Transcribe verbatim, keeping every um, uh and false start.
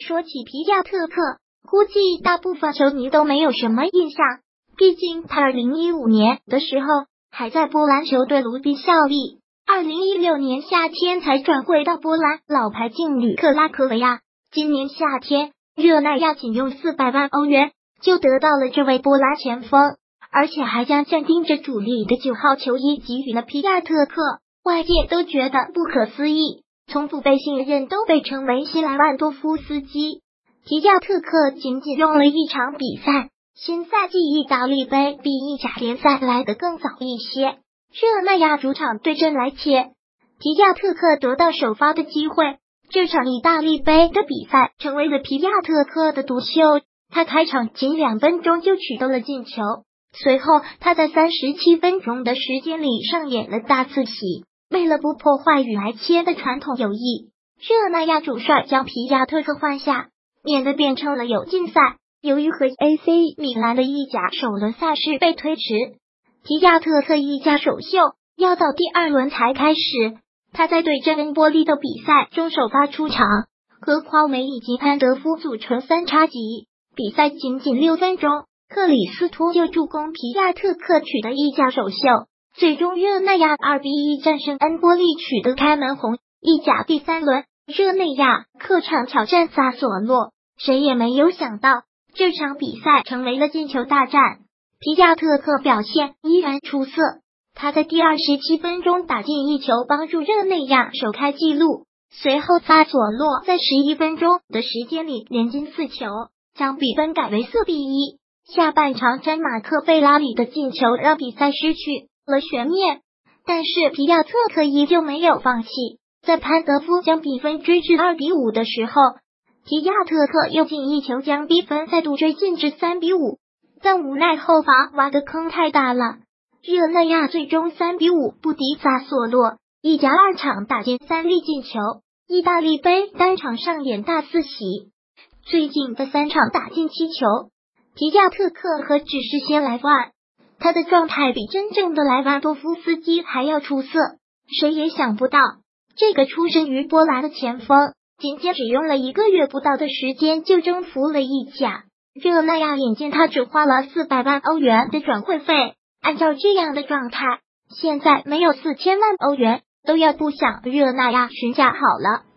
说起皮亚特克，估计大部分球迷都没有什么印象，毕竟他二零一五年的时候还在波兰球队卢比效力，二零一六年夏天才转会到波兰老牌劲旅克拉科维亚。今年夏天，热那亚仅用四百万欧元就得到了这位波兰前锋，而且还将暂盯着主力的九号球衣给予了皮亚特克，外界都觉得不可思议，从不被信任都被称为新莱万多夫斯基。皮亚特克仅仅用了一场比赛，新赛季意大利杯比意甲联赛来得更早一些，热那亚主场对阵莱切，皮亚特克得到首发的机会。这场意大利杯的比赛成为了皮亚特克的独秀，他开场仅两分钟就取得了进球，随后他在三十七分钟的时间里上演了大四喜。为了不破坏与莱切的传统友谊，热那亚主帅将皮亚特克换下，免得变成了友竞赛。由于和 A C 米兰的意甲首轮赛事被推迟，皮亚特克意甲首秀要到第二轮才开始。他在对阵恩波利的比赛中首发出场，和匡梅以及潘德夫组成三叉戟。比赛仅仅六分钟，克里斯托就助攻皮亚特克取得意甲首秀，最终热那亚二比一战胜恩波利，取得开门红。意甲第三轮，热那亚客场挑战萨索洛，谁也没有想到这场比赛成为了进球大战。皮亚特克表现依然出色，他在第二十七分钟打进一球，帮助热那亚首开纪录。随后萨索洛在十一分钟的时间里连进四球，将比分改为四比一。下半场詹马克贝拉里的进球让比赛失去了悬念，但是皮亚特克依旧没有放弃。在潘德夫将比分追至二比五的时候，皮亚特克又进一球，将比分再度追进至三比五。但无奈后防挖的坑太大了，热那亚最终三比五不敌萨索洛。意甲二场打进三粒进球，意大利杯单场上演大四喜，最近的三场打进七球。皮亚特克何止是新莱万，他的状态比真正的莱万多夫斯基还要出色。谁也想不到，这个出身于波兰的前锋，仅仅只用了一个月不到的时间就征服了意甲。热那亚眼见他只花了四百万欧元的转会费，按照这样的状态，现在没有四千万欧元都要不想热那亚询价好了。